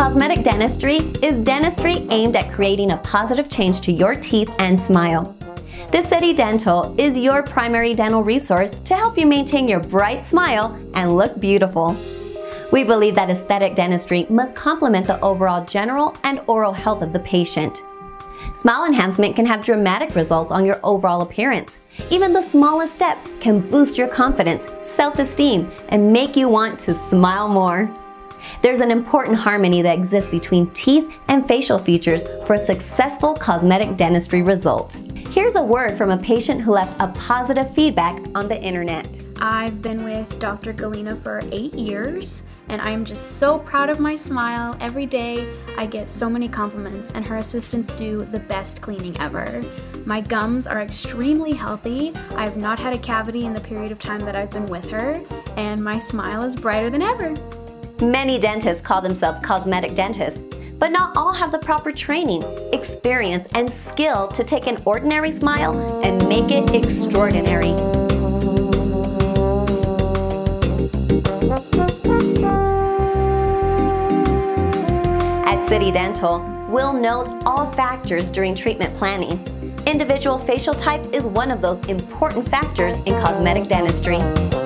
Cosmetic dentistry is dentistry aimed at creating a positive change to your teeth and smile. This City Dental is your primary dental resource to help you maintain your bright smile and look beautiful. We believe that aesthetic dentistry must complement the overall general and oral health of the patient. Smile enhancement can have dramatic results on your overall appearance. Even the smallest step can boost your confidence, self-esteem, and make you want to smile more. There's an important harmony that exists between teeth and facial features for a successful cosmetic dentistry result. Here's a word from a patient who left a positive feedback on the internet. I've been with Dr. Galina for 8 years, and I'm just so proud of my smile. Every day I get so many compliments, and her assistants do the best cleaning ever. My gums are extremely healthy. I have not had a cavity in the period of time that I've been with her, and my smile is brighter than ever. Many dentists call themselves cosmetic dentists, but not all have the proper training, experience, and skill to take an ordinary smile and make it extraordinary. At City Dental, we'll note all factors during treatment planning. Individual facial type is one of those important factors in cosmetic dentistry.